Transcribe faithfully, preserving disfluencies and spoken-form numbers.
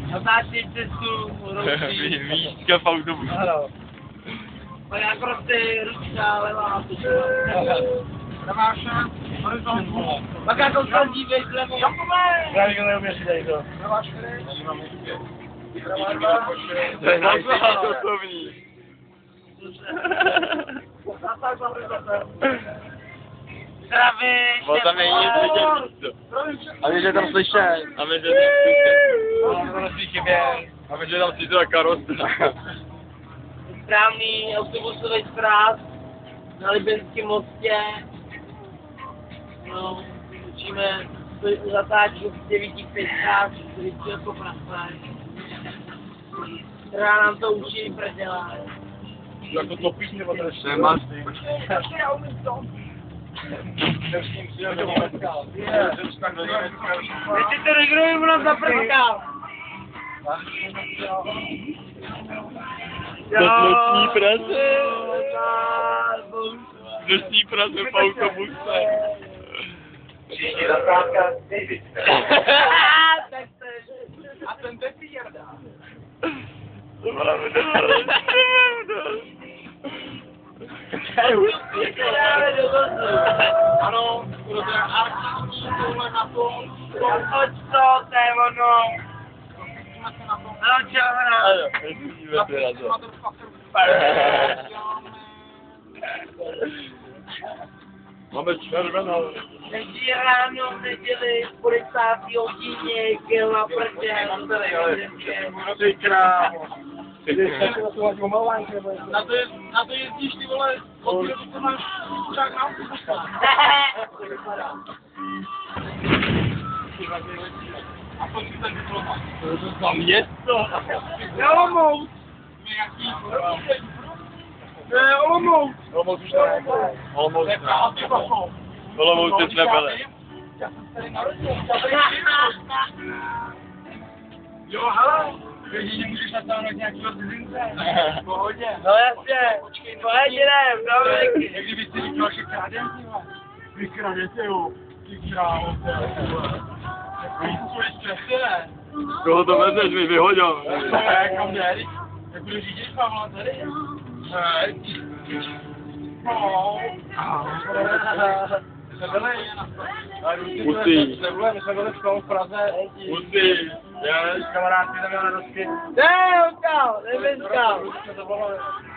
Natáčí cestu, rouší. Místka v autobusu. Ano. A já prostě ručka, levá, Naváša, horizontu. Pak jako tam dívej zlevo. Já nikdo neuměš tady to. Naváš vede. To je navíc osobní. Zdravíš, Bo tam je nic vidět. A víš, že tam slyšet. A my, že tam slyšet. No, to nesmí chybět. A my, že tam cítila karostra. Správný autobusový zpráv na Libenském mostě. No, učíme zatáčku v devíti pětkách, který je jako prasaj. Která nám to učí prdělá. Jako topíš nebo to ještě? Nemá. Já umím to. Jestli to negrujeme, nám zaprskal. To noční prase. Noční prase v autobuse. Příští zastávka David. Tak to je. A ten depírda. To máme dost. Ano, protože artistní tohle na tom, pojď to, to je ono. Ano, čahra. Ano, musíme to razit. Máme červenou. Neží ráno v neděli, po desáté hodině, gel na prdě. Ty krávo. Na to, je, na to jezdíš ty vole, od kdy to máš pořád na autobuse. A to si ten diploma. To je za město. Olomouc. Ne, Olomouc. Olomouc už ne. Olomouc ne. Olomouc teď nebyli. Jo, hele. Když můžeš natáhnout nějakýho cizince. V pohodě. No jasně. Počkej, pohodě jdem, Dominiky. Jak kdyby si říkal, že kradem, ty vole. Vy kradete, jo. Ty krávo, ty vole. Vy jsi přesně, ne? Koho to vezeš, mi vyhodil. Ne, kam jde? Jak budu řídit, Pavla, tady? Ne. No. Musí. My jsme byli v tom v Praze. Musí. Já s kamarádky tam měl na dosky. Ne, odkal, nebeskal. To bylo